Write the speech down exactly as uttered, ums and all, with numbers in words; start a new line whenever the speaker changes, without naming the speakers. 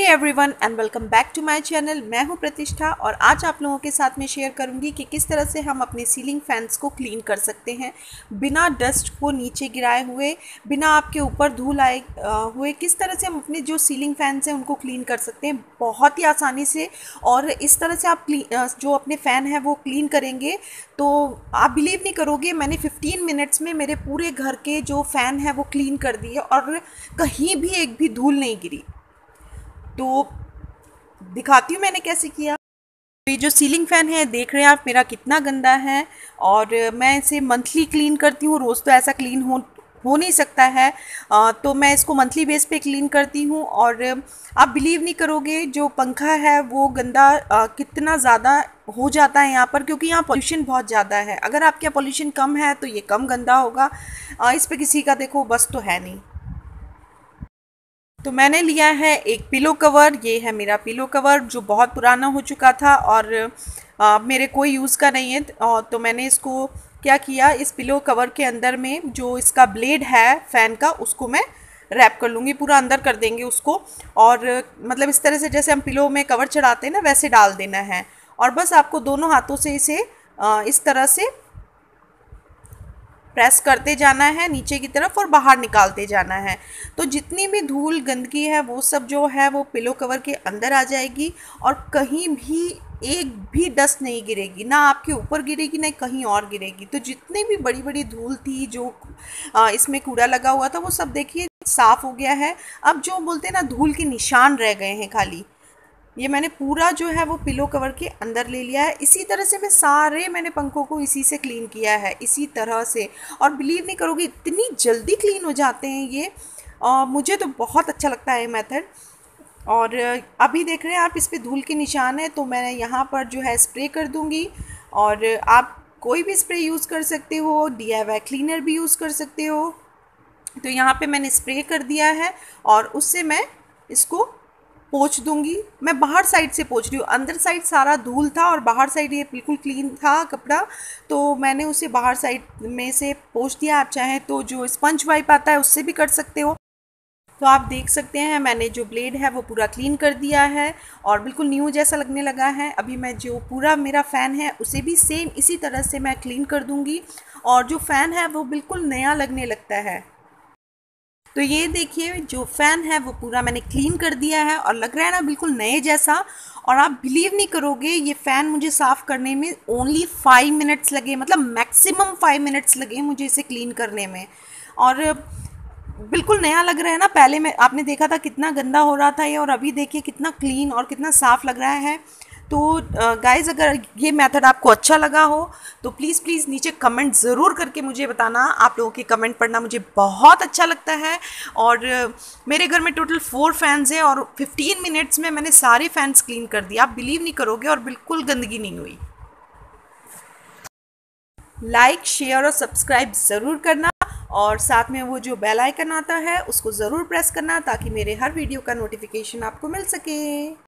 Everyone and welcome back to my channel. मैं हूं प्रतिष्ठा और आज आप लोगों के साथ में शेयर करूंगी कि किस तरह से हम अपने सीलिंग फैंस को क्लीन कर सकते हैं बिना डस्ट को नीचे गिराए हुए, बिना आपके ऊपर धूल आए हुए। किस तरह से हम अपने जो सीलिंग फैंस हैं उनको क्लीन कर सकते हैं बहुत ही आसानी से। और इस तरह से आप जो अपने फ़ैन है वो क्लीन करेंगे तो आप बिलीव नहीं करोगे, मैंने फिफ्टीन मिनट्स में मेरे पूरे घर के जो फ़ैन है वो क्लीन कर दिए और कहीं भी एक भी धूल नहीं गिरी। तो दिखाती हूँ मैंने कैसे किया। ये जो सीलिंग फ़ैन है देख रहे हैं आप मेरा कितना गंदा है और मैं इसे मंथली क्लीन करती हूँ। रोज़ तो ऐसा क्लीन हो हो नहीं सकता है, आ, तो मैं इसको मंथली बेस पे क्लीन करती हूँ। और आप बिलीव नहीं करोगे जो पंखा है वो गंदा आ, कितना ज़्यादा हो जाता है यहाँ पर, क्योंकि यहाँ पोल्यूशन बहुत ज़्यादा है। अगर आपके यहाँ पोल्यूशन कम है तो ये कम गंदा होगा। आ, इस पर किसी का देखो बस तो है नहीं। तो मैंने लिया है एक पिलो कवर। ये है मेरा पिलो कवर जो बहुत पुराना हो चुका था और आ, मेरे कोई यूज़ का नहीं है। तो मैंने इसको क्या किया, इस पिलो कवर के अंदर में जो इसका ब्लेड है फ़ैन का उसको मैं रैप कर लूँगी, पूरा अंदर कर देंगे उसको। और मतलब इस तरह से जैसे हम पिलो में कवर चढ़ाते हैं ना वैसे डाल देना है। और बस आपको दोनों हाथों से इसे आ, इस तरह से प्रेस करते जाना है नीचे की तरफ और बाहर निकालते जाना है। तो जितनी भी धूल गंदगी है वो सब जो है वो पिलो कवर के अंदर आ जाएगी और कहीं भी एक भी डस्ट नहीं गिरेगी, ना आपके ऊपर गिरेगी ना कहीं और गिरेगी। तो जितनी भी बड़ी बड़ी धूल थी जो इसमें कूड़ा लगा हुआ था वो सब देखिए साफ़ हो गया है। अब जो बोलते हैं ना धूल के निशान रह गए हैं खाली, ये मैंने पूरा जो है वो पिलो कवर के अंदर ले लिया है। इसी तरह से मैं सारे मैंने पंखों को इसी से क्लीन किया है, इसी तरह से। और बिलीव नहीं करोगे इतनी जल्दी क्लीन हो जाते हैं ये। आ, मुझे तो बहुत अच्छा लगता है ये मेथड। और अभी देख रहे हैं आप इस पे धूल के निशान है, तो मैं यहाँ पर जो है स्प्रे कर दूँगी। और आप कोई भी स्प्रे यूज़ कर सकते हो, डी आई वाई क्लीनर भी यूज़ कर सकते हो। तो यहाँ पे मैंने स्प्रे कर दिया है और उससे मैं इसको पोंछ दूंगी। मैं बाहर साइड से पोंछ रही हूँ, अंदर साइड सारा धूल था और बाहर साइड ये बिल्कुल क्लीन था कपड़ा, तो मैंने उसे बाहर साइड में से पोंछ दिया। आप चाहें तो जो स्पंज वाइप आता है उससे भी कर सकते हो। तो आप देख सकते हैं मैंने जो ब्लेड है वो पूरा क्लीन कर दिया है और बिल्कुल न्यू जैसा लगने लगा है। अभी मैं जो पूरा मेरा फ़ैन है उसे भी सेम इसी तरह से मैं क्लीन कर दूँगी और जो फ़ैन है वो बिल्कुल नया लगने लगता है। तो ये देखिए जो फ़ैन है वो पूरा मैंने क्लीन कर दिया है और लग रहा है ना बिल्कुल नए जैसा। और आप बिलीव नहीं करोगे ये फ़ैन मुझे साफ़ करने में ओनली फाइव मिनट्स लगे, मतलब मैक्सिमम फाइव मिनट्स लगे मुझे इसे क्लीन करने में। और बिल्कुल नया लग रहा है ना। पहले मैं आपने देखा था कितना गंदा हो रहा था ये, और अभी देखिए कितना क्लीन और कितना साफ़ लग रहा है। तो गाइज़ अगर ये मेथड आपको अच्छा लगा हो तो प्लीज़ प्लीज़ नीचे कमेंट ज़रूर करके मुझे बताना। आप लोगों के कमेंट पढ़ना मुझे बहुत अच्छा लगता है। और मेरे घर में टोटल फोर फैंस हैं और फिफ्टीन मिनट्स में मैंने सारे फैंस क्लीन कर दिए, आप बिलीव नहीं करोगे। और बिल्कुल गंदगी नहीं हुई। लाइक शेयर और सब्सक्राइब ज़रूर करना और साथ में वो जो बेल आइकन आता है उसको ज़रूर प्रेस करना ताकि मेरे हर वीडियो का नोटिफिकेशन आपको मिल सके।